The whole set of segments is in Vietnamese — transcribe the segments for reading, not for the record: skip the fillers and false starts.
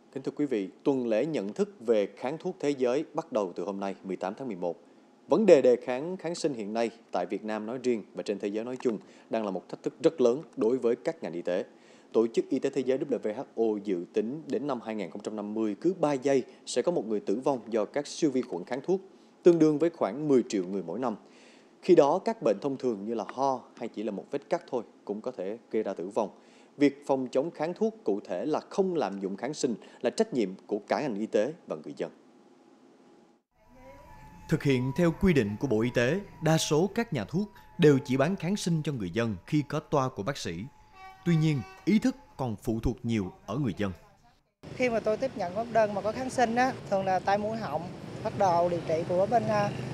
Kính thưa quý vị, tuần lễ nhận thức về kháng thuốc thế giới bắt đầu từ hôm nay 18 tháng 11. Vấn đề đề kháng kháng sinh hiện nay tại Việt Nam nói riêng và trên thế giới nói chung đang là một thách thức rất lớn đối với các ngành y tế. Tổ chức Y tế Thế giới WHO dự tính đến năm 2050 cứ 3 giây sẽ có một người tử vong do các siêu vi khuẩn kháng thuốc, tương đương với khoảng 10 triệu người mỗi năm. Khi đó, các bệnh thông thường như là ho hay chỉ là một vết cắt thôi cũng có thể gây ra tử vong. Việc phòng chống kháng thuốc cụ thể là không lạm dụng kháng sinh là trách nhiệm của cả ngành y tế và người dân. Thực hiện theo quy định của Bộ Y tế, đa số các nhà thuốc đều chỉ bán kháng sinh cho người dân khi có toa của bác sĩ. Tuy nhiên, ý thức còn phụ thuộc nhiều ở người dân. Khi mà tôi tiếp nhận các đơn mà có kháng sinh á, thường là tai mũi họng, phát đồ điều trị của bên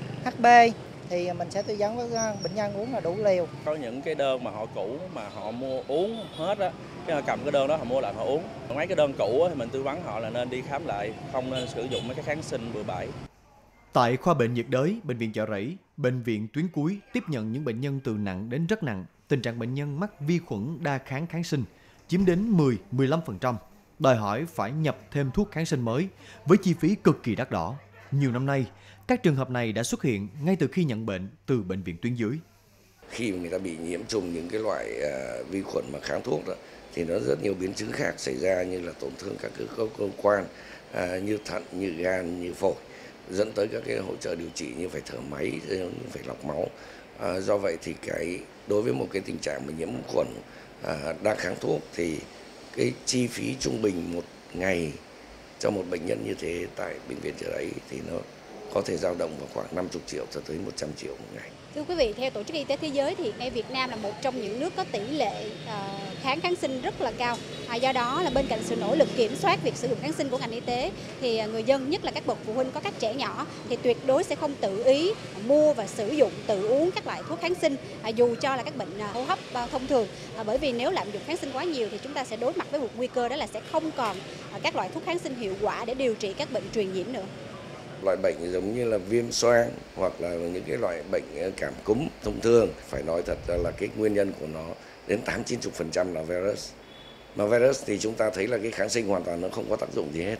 HB thì mình sẽ tư vấn với bệnh nhân uống là đủ liều. Có những cái đơn mà họ cũ mà họ mua uống hết á, cái họ cầm cái đơn đó họ mua lại họ uống. Mấy cái đơn cũ á, thì mình tư vấn họ là nên đi khám lại, không nên sử dụng mấy cái kháng sinh bừa bãi. Tại khoa bệnh nhiệt đới, bệnh viện Chợ Rẫy, bệnh viện tuyến cuối tiếp nhận những bệnh nhân từ nặng đến rất nặng. Tình trạng bệnh nhân mắc vi khuẩn đa kháng kháng sinh chiếm đến 10-15%, đòi hỏi phải nhập thêm thuốc kháng sinh mới với chi phí cực kỳ đắt đỏ. Nhiều năm nay, các trường hợp này đã xuất hiện ngay từ khi nhận bệnh từ bệnh viện tuyến dưới. Khi mà người ta bị nhiễm trùng những cái loại vi khuẩn mà kháng thuốc đó, thì nó rất nhiều biến chứng khác xảy ra như là tổn thương các cái cơ quan như thận, như gan, như phổi, dẫn tới các cái hỗ trợ điều trị như phải thở máy, như phải lọc máu. Do vậy thì đối với một cái tình trạng mà nhiễm khuẩn đa kháng thuốc thì cái chi phí trung bình một ngày cho một bệnh nhân như thế tại bệnh viện Chợ Rẫy thì nó có thể dao động vào khoảng 50 triệu cho tới 100 triệu một ngày. Thưa quý vị, theo Tổ chức Y tế Thế giới thì ngay Việt Nam là một trong những nước có tỷ lệ kháng sinh rất là cao. Do đó là bên cạnh sự nỗ lực kiểm soát việc sử dụng kháng sinh của ngành y tế thì người dân, nhất là các bậc phụ huynh có các trẻ nhỏ thì tuyệt đối sẽ không tự ý mua và sử dụng tự uống các loại thuốc kháng sinh dù cho là các bệnh hô hấp thông thường. Bởi vì nếu lạm dụng kháng sinh quá nhiều thì chúng ta sẽ đối mặt với một nguy cơ đó là sẽ không còn các loại thuốc kháng sinh hiệu quả để điều trị các bệnh truyền nhiễm nữa. Loại bệnh giống như là viêm xoang hoặc là những cái loại bệnh cảm cúm thông thường, phải nói thật là cái nguyên nhân của nó đến 80-90% là virus. Mà virus thì chúng ta thấy là cái kháng sinh hoàn toàn nó không có tác dụng gì hết.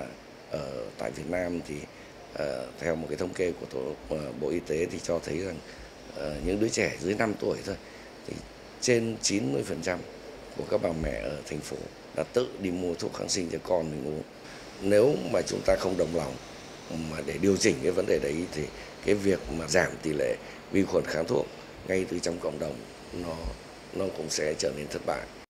Tại Việt Nam thì theo một cái thống kê của Bộ Y tế thì cho thấy rằng những đứa trẻ dưới 5 tuổi thôi thì trên 90% của các bà mẹ ở thành phố đã tự đi mua thuốc kháng sinh cho con mình uống. Nếu mà chúng ta không đồng lòng mà để điều chỉnh cái vấn đề đấy thì cái việc mà giảm tỷ lệ vi khuẩn kháng thuốc ngay từ trong cộng đồng nó cũng sẽ trở nên thất bại.